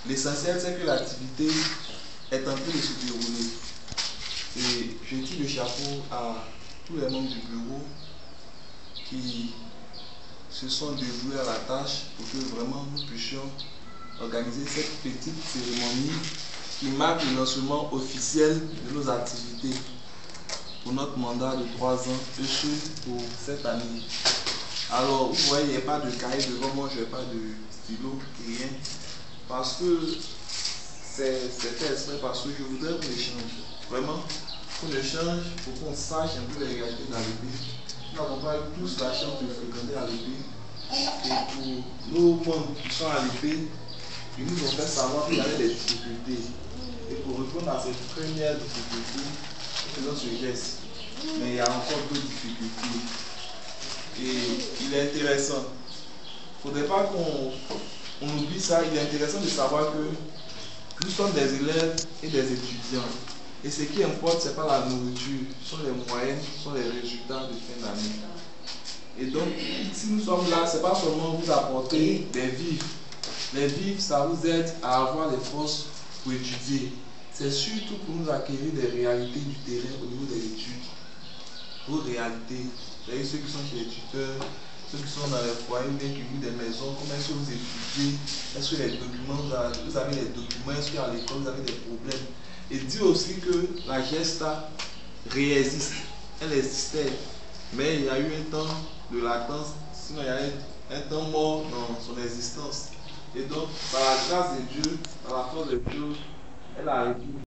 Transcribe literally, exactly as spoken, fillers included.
L'essentiel, c'est que l'activité est en train de se dérouler. Et je tire le chapeau à tous les membres du bureau qui se sont dévoués à la tâche pour que vraiment nous puissions organiser cette petite cérémonie qui marque le lancement officiel de nos activités pour notre mandat de trois ans et ce pour cette année. Alors, vous voyez, il n'y a pas de cahier devant moi, je n'ai pas de stylo, rien. Parce que c'est fait exprès, parce que je voudrais qu'on échange. Vraiment, qu'on échange pour qu'on sache un peu les réalités dans le pays. Nous n'avons pas eu tous la chance de fréquenter à l'E P. Et pour nos membres qui sont à l'E P, ils nous ont fait savoir qu'il y avait des difficultés. Et pour répondre à ces premières difficultés, nous faisons ce geste. Mais il y a encore d'autres difficultés. Et il est intéressant. Il ne faudrait pas qu'on on oublie ça. Il est intéressant de savoir que nous sommes des élèves et des étudiants. Et ce qui importe, ce n'est pas la nourriture, ce sont les moyens, ce sont les résultats de fin d'année. Et donc, si nous sommes là, ce n'est pas seulement vous apporter des vivres. Les vivres, ça vous aide à avoir les forces pour étudier. C'est surtout pour nous acquérir des réalités du terrain au niveau des études. Vos réalités, c'est-à-dire ceux qui sont chez les tuteurs, ceux qui sont dans les foyers, bien qui vivent des maisons, comment est-ce que vous étudiez, est-ce que les documents, vous avez les documents, est-ce qu'à l'école vous avez des problèmes. Et dire aussi que la gesta réexiste, elle existait, mais il y a eu un temps de latence, sinon il y a eu un temps mort dans son existence. Et donc, par la grâce de Dieu, par la force de Dieu, elle a été